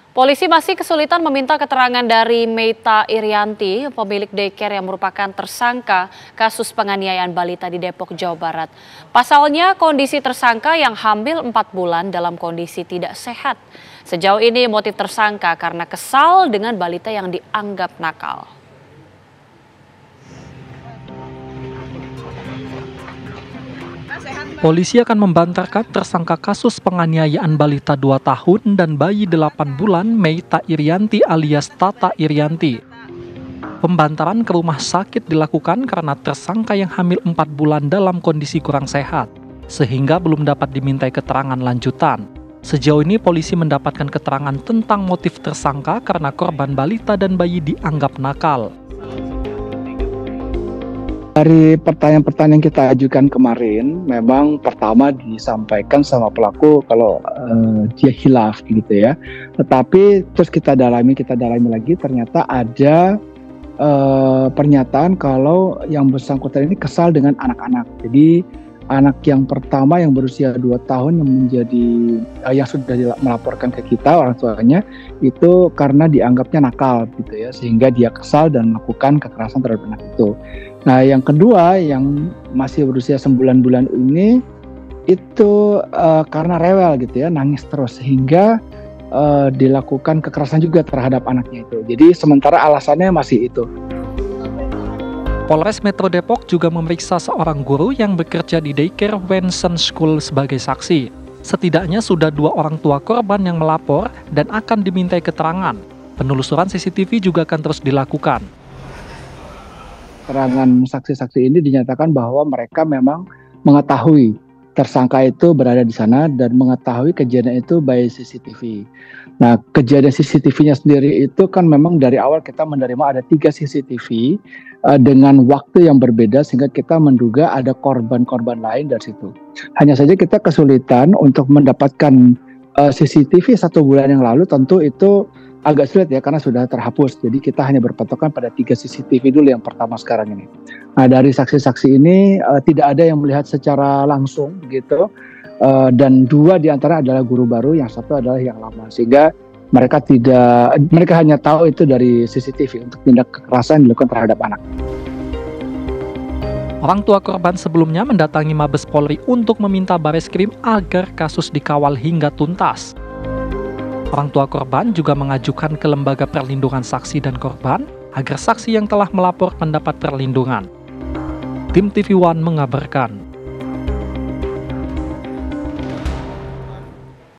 Polisi masih kesulitan meminta keterangan dari Meita Irianti, pemilik daycare yang merupakan tersangka kasus penganiayaan balita di Depok, Jawa Barat. Pasalnya, kondisi tersangka yang hamil 4 bulan dalam kondisi tidak sehat. Sejauh ini motif tersangka karena kesal dengan balita yang dianggap nakal. Polisi akan membantarkan tersangka kasus penganiayaan balita 2 tahun dan bayi 8 bulan Meita Irianti alias Tata Irianti. Pembantaran ke rumah sakit dilakukan karena tersangka yang hamil 4 bulan dalam kondisi kurang sehat, sehingga belum dapat dimintai keterangan lanjutan. Sejauh ini polisi mendapatkan keterangan tentang motif tersangka karena korban balita dan bayi dianggap nakal. Dari pertanyaan-pertanyaan yang kita ajukan kemarin, memang pertama disampaikan sama pelaku kalau dia hilaf gitu ya. Tetapi terus kita dalami lagi, ternyata ada pernyataan kalau yang bersangkutan ini kesal dengan anak-anak. Jadi anak yang pertama yang berusia 2 tahun yang sudah melaporkan ke kita orang tuanya itu karena dianggapnya nakal gitu ya, sehingga dia kesal dan melakukan kekerasan terhadap anak itu. Nah, yang kedua yang masih berusia 9 bulan ini itu karena rewel gitu ya, nangis terus sehingga dilakukan kekerasan juga terhadap anaknya itu. Jadi sementara alasannya masih itu. Polres Metro Depok juga memeriksa seorang guru yang bekerja di daycare Wensen School sebagai saksi. Setidaknya sudah 2 orang tua korban yang melapor dan akan dimintai keterangan. Penelusuran CCTV juga akan terus dilakukan. Keterangan saksi-saksi ini dinyatakan bahwa mereka memang mengetahui tersangka itu berada di sana dan mengetahui kejadian itu by CCTV. Nah, kejadian CCTV-nya sendiri itu kan memang dari awal kita menerima ada 3 CCTV dengan waktu yang berbeda sehingga kita menduga ada korban-korban lain dari situ. Hanya saja kita kesulitan untuk mendapatkan CCTV 1 bulan yang lalu, tentu itu agak sulit ya karena sudah terhapus. Jadi kita hanya berpatokan pada 3 CCTV dulu yang pertama sekarang ini. Nah, dari saksi-saksi ini tidak ada yang melihat secara langsung gitu, dan 2 diantara adalah guru baru, yang 1 adalah yang lama, sehingga mereka hanya tahu itu dari CCTV untuk tindak kekerasan yang dilakukan terhadap anak. Orang tua korban sebelumnya mendatangi Mabes Polri untuk meminta Bareskrim agar kasus dikawal hingga tuntas. Orang tua korban juga mengajukan ke Lembaga Perlindungan Saksi dan Korban agar saksi yang telah melapor mendapat perlindungan. Tim TV One mengabarkan.